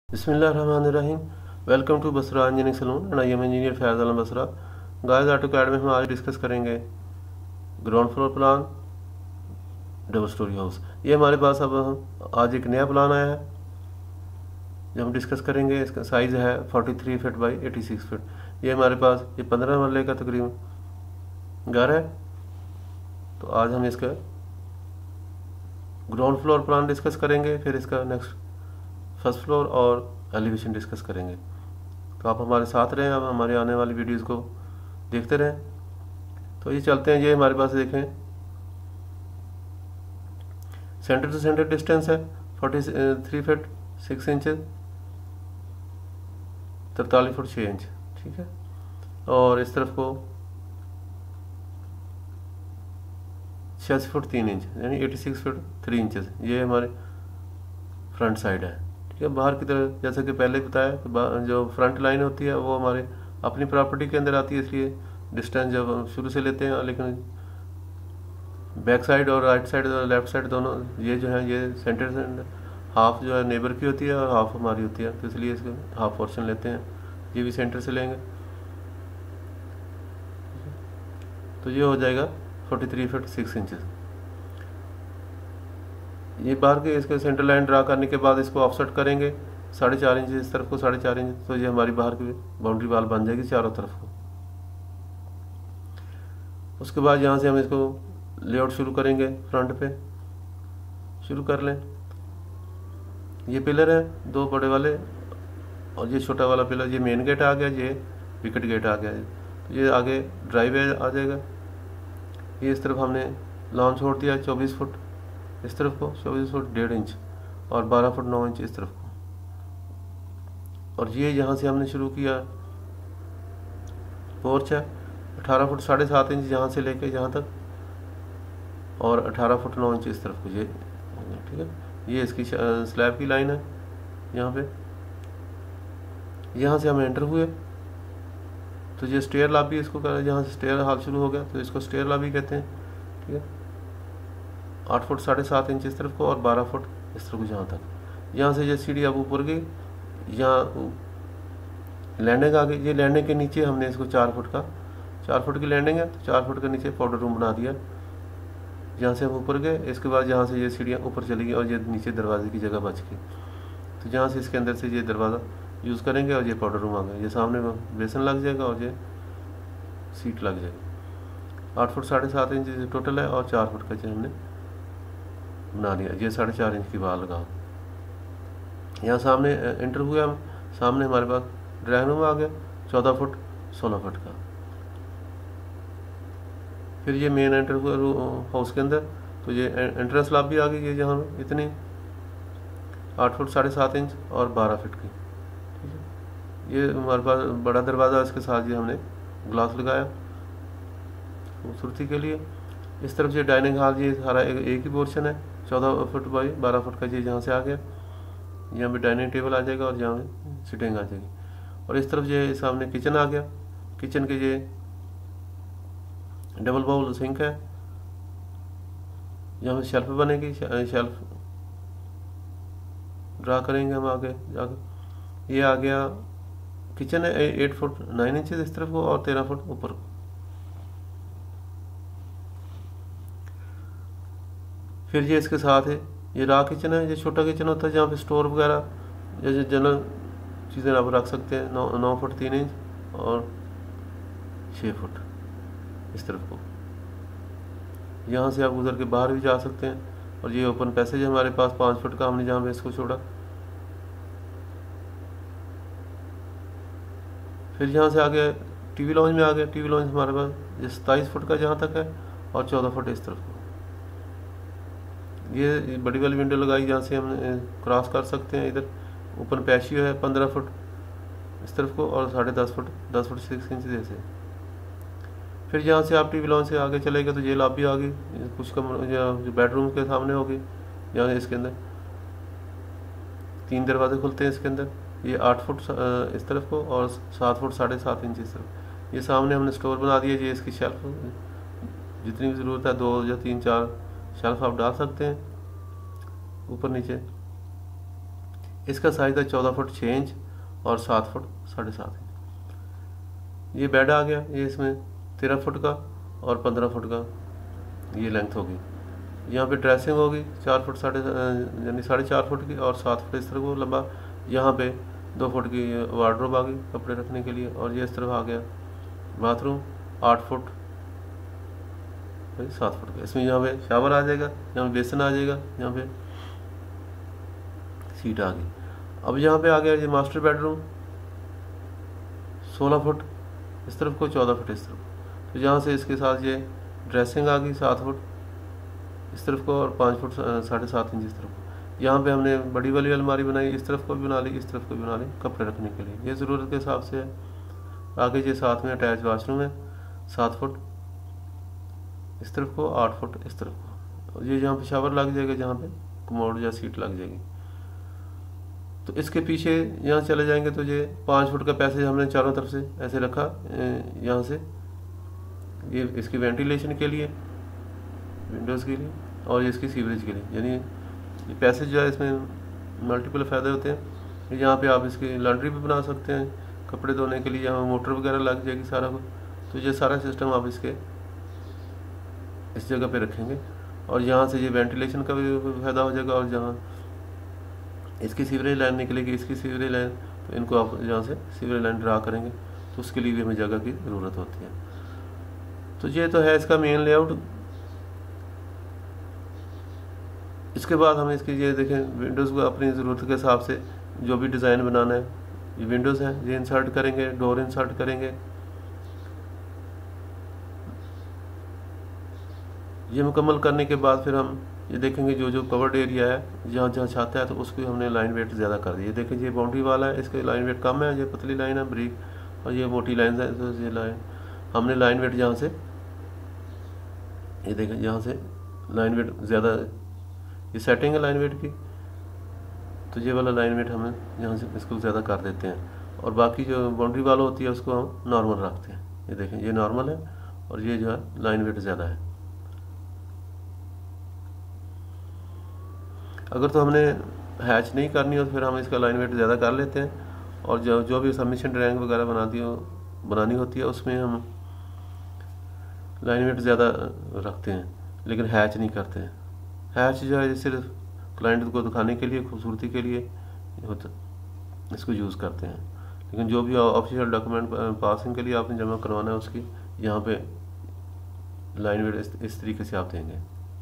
बिस्मिल्लाहिर्रहमानिर्रहीम। Welcome to Basra engineering saloon and I am engineer Faiz Alam Basra. Guys AutoCAD में हम आज डिस्कस करेंगे ground floor plan double storey house. ये हमारे पास अब आज एक नया प्लान आया है जो हम डिस्कस करेंगे। इसका साइज़ है 43 फीट बाई 86 फीट। ये हमारे पास 15 मरले का तकरीबन घर है। तो आज हम इसका ग्राउंड फ्लोर प्लान डिस्कस करेंगे, फिर इसका नेक्स्ट फर्स्ट फ्लोर और एलिवेशन डिस्कस करेंगे। तो आप हमारे साथ रहें, आप हमारे आने वाली वीडियोस को देखते रहें। तो ये चलते हैं। ये हमारे पास देखें, सेंटर टू सेंटर डिस्टेंस है 43 फीट 6 इंचेस, 43 फुट 6 इंच, ठीक है। और इस तरफ को 86 फुट 3 इंच यानी 86 फुट 3 इंचेस। ये हमारे फ्रंट साइड है, ठीक है। बाहर की तरफ जैसे कि पहले बताया कि जो फ्रंट लाइन होती है वो हमारे अपनी प्रॉपर्टी के अंदर आती है, इसलिए डिस्टेंस जब हम शुरू से लेते हैं, लेकिन बैक साइड और राइट साइड और लेफ्ट साइड दोनों ये जो है ये सेंटर से हाफ जो है नेबर की होती है और हाफ हमारी होती है, तो इसलिए इसको हाफ पोर्शन लेते हैं। ये भी सेंटर से लेंगे तो ये हो जाएगा 43 फीट 6 इंचेस। ये बाहर के इसके सेंटर लाइन ड्रा करने के बाद इसको ऑफसेट करेंगे 4.5 इंच, इस तरफ को 4.5 इंच। तो ये हमारी बाहर की बाउंड्री वाल बन जाएगी चारों तरफ को। उसके बाद यहाँ से हम इसको लेआउट शुरू करेंगे। फ्रंट पे शुरू कर लें। ये पिलर है 2 बड़े वाले और ये छोटा वाला पिलर। ये मेन गेट आ गया, ये विकेट गेट आ गया। तो ये आगे ड्राइवे आ जाएगा। ये इस तरफ हमने लॉन छोड़ दिया 24 फुट, इस तरफ को 24 फुट 1.5 इंच और 12 फुट 9 इंच इस तरफ को। और ये यहाँ से हमने शुरू किया पोर्च है 18 फुट 7.5 इंच यहाँ से लेके यहाँ तक, और 18 फुट 9 इंच इस तरफ को। ये ठीक है, ये इसकी स्लैब की लाइन है। यहाँ पे यहाँ से हम एंटर हुए तो ये स्टेयर लॉबी इसको कह रहे हैं। यहाँ से स्टेयर हाल शुरू हो गया तो इसको स्टेयर लॉबी कहते हैं, ठीक है। 8 फुट 7.5 इंच इस तरफ को और 12 फुट इस तरफ को जहाँ तक। यहाँ से ये सीढ़ी अब ऊपर गई, यहाँ लैंडिंग आ गई। ये लैंडिंग के नीचे हमने इसको 4 फुट की लैंडिंग है, तो 4 फुट के नीचे पाउडर रूम बना दिया। यहाँ से हम ऊपर गए, इसके बाद यहाँ से ये सीढ़ियाँ ऊपर चली गई और ये नीचे दरवाजे की जगह बच गई। तो जहाँ से इसके अंदर से ये दरवाज़ा यूज़ करेंगे और ये पाउडर रूम आ गया। ये सामने बेसन लग जाएगा और ये सीट लग जाएगी। 8 फुट 7.5 इंच टोटल है और 4 फुट का जो हमने बना लिया। ये 4.5 इंच की वाल लगा। यहाँ सामने एंटर हुए हम, सामने हमारे पास ड्राइंग रूम आ गया 14 फुट 16 फुट का। फिर ये मेन एंटर हुआ हाउस के अंदर, तो ये एंट्रेंस लॉबी आ गई। ये जहाँ इतनी 8 फुट 7.5 इंच और 12 फीट की, ठीक है। ये हमारे पास बड़ा दरवाज़ा, इसके साथ ये हमने ग्लास लगाया खूबसूरती के लिए। इस तरफ से डाइनिंग हॉल, ये सारा एक ही पोर्शन है 14 फुट बाई 12 फुट का। ये यहाँ से आ गया, यहाँ पे डाइनिंग टेबल आ जाएगा और यहाँ पे सिटिंग आ जाएगी। और इस तरफ ये सामने किचन आ गया। किचन के ये डबल बाउल सिंक है, यहाँ पे शेल्फ बनेगी। शेल्फ ड्रा करेंगे हम आगे जाके। ये आ गया किचन है 8 फुट 9 इंच इस तरफ को और 13 फुट ऊपर को। फिर ये इसके साथ है ये रॉ किचन है। ये छोटा किचन होता है जहाँ पे स्टोर वगैरह जैसे जनरल चीज़ें आप रख सकते हैं। 9 फुट 3 इंच और 6 फुट इस तरफ को। यहाँ से आप गुजर के बाहर भी जा सकते हैं। और ये ओपन पैसेज है हमारे पास 5 फुट का, हमने जहाँ पे इसको छोड़ा। फिर यहाँ से आगे टीवी लॉन्च में आ गया। टीवी लॉन्च हमारे पास ये 27 फुट का जहाँ तक है और 14 फुट इस तरफ को। ये बड़ी वाली विंडो लगाई जहाँ से हम क्रॉस कर सकते हैं। इधर ओपन पैशियो है 15 फुट इस तरफ को और 10.5 फुट 10 फुट 6 इंच जैसे। फिर यहाँ से आप टीवी लॉन्च से आगे चले गए तो ये लॉबी आ गई। कुछ जो बेडरूम के सामने होगी, यहाँ इसके अंदर 3 दरवाजे खुलते हैं इसके अंदर। ये 8 फुट इस तरफ को और 7 फुट 7.5 इंच इस तरफ। ये सामने हमने स्टोर बना दिया। ये इसकी शेल्फ जितनी भी ज़रूरत है 2 या 3 4 शेल्फ आप डाल सकते हैं ऊपर नीचे। इसका साइज था 14 फुट 6 इंच और 7 फुट 7.5 इंच। ये बेड आ गया, ये इसमें 13 फुट का और 15 फुट का ये लेंथ होगी। यहाँ पे ड्रेसिंग होगी 4 फुट यानी 4.5 फुट की और 7 फुट इस तरह को लंबा। यहाँ पे 2 फुट की वार्डरोब आ गई कपड़े रखने के लिए, और ये इस तरफ आ गया बाथरूम 8 फुट 7 फुट का। इसमें यहाँ पे शावर आ जाएगा, यहाँ पे बेसन आ जाएगा, यहाँ पे सीट आ गई। अब यहाँ पे आ गया ये मास्टर बेडरूम 16 फुट इस तरफ को 14 फुट इस तरफ। तो यहाँ से इसके साथ ये ड्रेसिंग आ गई 7 फुट इस तरफ को और 5 फुट 7.5 इंच इस तरफ को। यहाँ पे हमने बड़ी वाली अलमारी बनाई, इस तरफ को भी बना ली, इस तरफ को भी बना ली कपड़े रखने के लिए, ये ज़रूरत के हिसाब से है। आगे ये साथ में अटैच वाशरूम है 7 फुट इस तरफ को 8 फुट इस तरफ को। ये यहाँ पे शावर लग जाएगा, जहाँ पे कमोड या सीट लग जाएगी। तो इसके पीछे यहाँ चले जाएंगे तो ये 5 फुट का पैसेज हमने चारों तरफ से ऐसे रखा, यहाँ से ये इसकी वेंटिलेशन के लिए विंडोज़ के लिए और ये इसकी सीवरेज के लिए, यानी ये पैसेज जो है इसमें मल्टीपल फ़ायदे होते हैं। यहाँ पे आप इसकी लॉन्ड्री भी बना सकते हैं, कपड़े धोने के लिए यहाँ मोटर वगैरह लग जाएगी सारा कुछ। तो ये सारा सिस्टम आप इसके इस जगह पे रखेंगे, और यहाँ से ये वेंटिलेशन का भी फ़ायदा हो जाएगा। और जहाँ इसकी सीवरेज लाइन निकलेगी, इसकी सीवरेज लाइन, तो इनको आप यहाँ से सीवरेज लाइन ड्रा करेंगे, तो उसके लिए भी हमें जगह की ज़रूरत होती है। तो ये तो है इसका मेन लेआउट। इसके बाद हम इसकी ये देखें विंडोज़ को अपनी ज़रूरत के हिसाब से जो भी डिज़ाइन बनाना है, ये विंडोज़ हैं ये इंसर्ट करेंगे, डोर इंसर्ट करेंगे। ये मुकम्मल करने के बाद फिर हम ये देखेंगे जो जो कवर्ड एरिया है जहाँ जहाँ चाहता है तो उसको हमने लाइन वेट ज़्यादा कर दी। ये देखें ये बाउंड्री वाला है, इसके लाइन वेट कम है, ये पतली लाइन है ब्रिक, और ये मोटी लाइन है। तो ये लाइन हमने लाइन वेट जहाँ से ये देखें यहाँ से लाइन वेट ज़्यादा, ये सेटिंग है लाइन वेट की, तो ये वाला लाइन वेट हमें यहाँ से इसको ज़्यादा कर देते हैं, और बाकी जो बाउंड्री वाला होती है उसको हम नॉर्मल रखते हैं। ये देखें ये नॉर्मल है और ये जो है लाइन वेट ज़्यादा है। अगर तो हमने हैच नहीं करनी हो तो फिर हम इसका लाइन वेट ज़्यादा कर लेते हैं, और जो भी सबमिशन ड्राइंग वगैरह बनानी होती है उसमें हम लाइन वेट ज़्यादा रखते हैं, लेकिन हैच नहीं करते हैं। हैच जो है सिर्फ क्लाइंट को दिखाने के लिए, खूबसूरती के लिए इसको यूज़ करते हैं, लेकिन जो भी ऑफिशियल डॉक्यूमेंट पासिंग के लिए आपने जमा करवाना है उसकी यहाँ पे लाइन वेट इस तरीके से आप देंगे।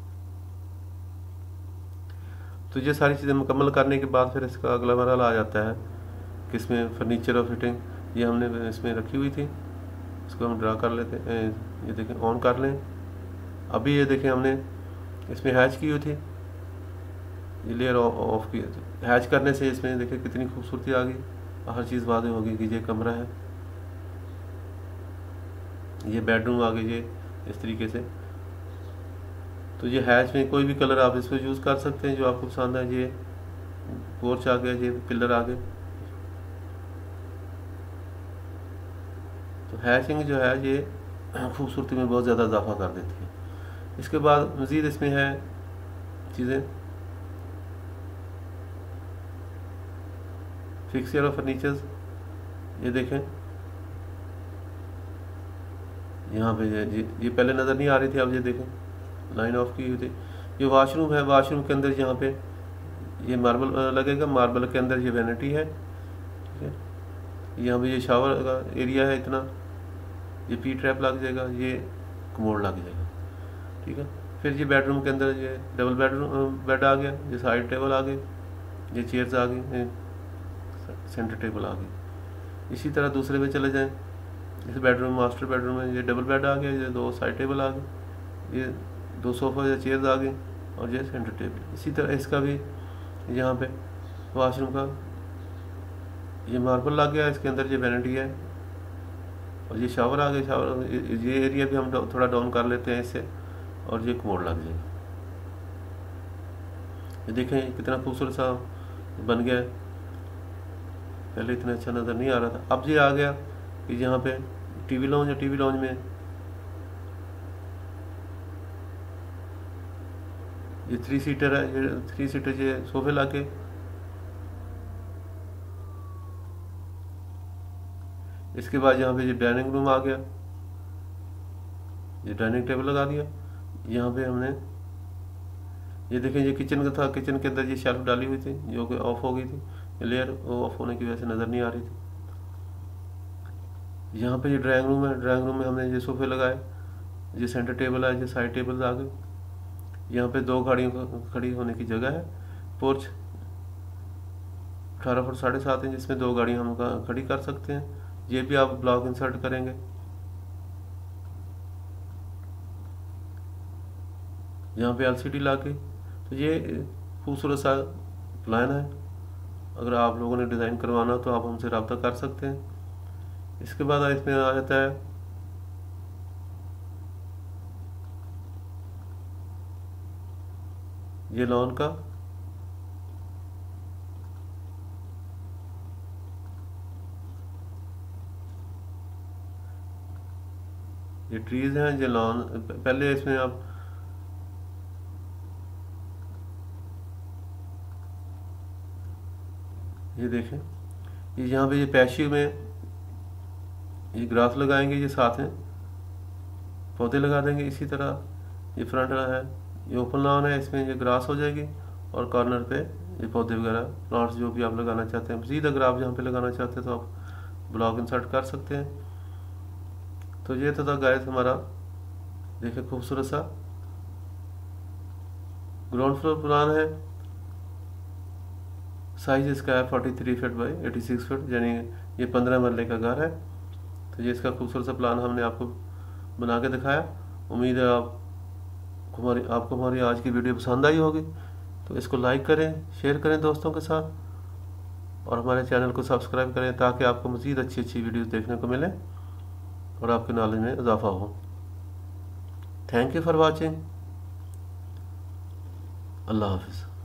तो ये सारी चीज़ें मुकम्मल करने के बाद फिर इसका अगला मरहला आ जाता है कि इसमें फर्नीचर और फिटिंग ये हमने इसमें रखी हुई थी, इसको हम ड्रा कर लेते हैं। ये देखें ऑन कर लें। अभी ये देखें हमने इसमें हैच की हुई थी, ये लेयर ऑफ की। हैच करने से इसमें देखें कितनी खूबसूरती आ गई, हर चीज़ वाज़ेह होगी कि ये कमरा है, ये बेडरूम आ गई, ये इस तरीके से। तो ये हैच में कोई भी कलर आप इसमें यूज़ कर सकते हैं जो आपको पसंद है। ये पोर्च आ गया, ये पिलर आ गए। तो हैचिंग जो है ये खूबसूरती में बहुत ज़्यादा इजाफा कर देती है। इसके बाद मज़ीद इसमें है चीज़ें फिक्सचर और फर्नीचर्स। ये देखें यहाँ पे ये पहले नज़र नहीं आ रही थी, अब ये देखें लाइन ऑफ की हुई थी। ये वाशरूम है, वाशरूम के अंदर यहाँ पे ये मार्बल लगेगा, मार्बल के अंदर ये वैनिटी है, ठीक है। यहाँ पे ये शावर का एरिया है इतना, ये पी ट्रैप लग जाएगा, ये कमोड लग जाएगा, ठीक है। फिर ये बेडरूम के अंदर ये डबल बेड आ गया, ये साइड टेबल आ गई, ये चेयर्स आ गई, सेंटर टेबल आ गई। इसी तरह दूसरे में चले जाएं, इस बेडरूम मास्टर बेडरूम में ये डबल बेड आ गया, ये 2 साइड टेबल आ गए, ये 2 सोफा या चेयर्स आ गई, और ये सेंटर टेबल। इसी तरह इसका भी यहाँ पे वाशरूम का ये मार्बल लग गया, इसके अंदर ये वैनिटी है, और ये शावर आ गया। शावर ये एरिया भी हम थोड़ा डाउन कर लेते हैं इससे, और ये कमोड लग जाएगा। ये देखें कितना खूबसूरत सा बन गया है, पहले इतना अच्छा नज़र नहीं आ रहा था। अब ये आ गया कि यहाँ पे टीवी लॉन्ज है, टीवी लॉन्ज में ये 3 सीटर है, ये 3 सीटर ये सोफे लाके, इसके बाद यहाँ पे ये डाइनिंग रूम आ गया, ये डाइनिंग टेबल लगा दिया। यहाँ पे हमने ये देखें, ये किचन का था, किचन के अंदर ये शेल्फ डाली हुई थी जो कि ऑफ हो गई थी, लेयर ऑफ होने की वजह से नज़र नहीं आ रही थी। यहाँ पे ये ड्राइंग रूम है, ड्राइंग रूम में हमने ये सोफे लगाए, ये सेंटर टेबल है, ये साइड टेबल आ गए। यहाँ पे 2 गाड़ियों को खड़ी होने की जगह है। पोर्च 18 फुट 7.5 इंच, इसमें 2 गाड़ियाँ हम खड़ी कर सकते हैं। ये भी आप ब्लॉक इंसर्ट करेंगे। यहाँ पे LCD ला के, तो ये खूबसूरत सा प्लान है। अगर आप लोगों ने डिज़ाइन करवाना तो आप हमसे रब्ता कर सकते हैं। इसके बाद इसमें आ जाता है ये लॉन का, ये ट्रीज हैं, ये लॉन। पहले इसमें आप ये देखें, ये यहाँ पे ये पैशियो में ये ग्रास लगाएंगे, ये साथ में पौधे लगा देंगे। इसी तरह ये फ्रंट है, ये ओपन लॉन है, इसमें ये ग्रास हो जाएगी और कॉर्नर पे ये पौधे वगैरह प्लांट्स जो भी आप लगाना चाहते हैं। मज़ीद अगर आप यहाँ पे लगाना चाहते हैं तो आप ब्लॉक इंसर्ट कर सकते हैं। तो ये तो था गाइस हमारा, देखिए खूबसूरत सा ग्राउंड फ्लोर प्लान है। साइज इसका है 43 फीट बाई 86 फीट, यानी ये 15 मरले का घर है। तो ये इसका खूबसूरत सा प्लान हमने आपको बना के दिखाया। उम्मीद है आपको हमारी आज की वीडियो पसंद आई होगी। तो इसको लाइक करें, शेयर करें दोस्तों के साथ और हमारे चैनल को सब्सक्राइब करें ताकि आपको मज़ीद अच्छी अच्छी वीडियोस देखने को मिले और आपके नॉलेज में इजाफा हो। Thank you for watching. अल्लाह हाफिज़।